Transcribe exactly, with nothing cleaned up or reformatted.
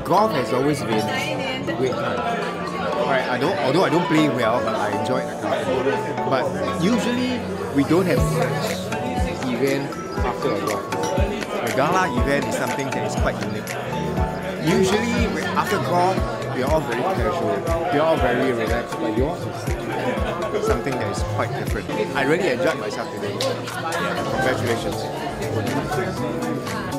golf has always been a great time. Right, I don't, although I don't play well, but I enjoy the company. But usually we don't have much event after a golf. The gala event is something that is quite unique. Usually after golf, we are all very casual, we are all very relaxed, but yours is something that is quite different. I really enjoyed myself today. Congratulations.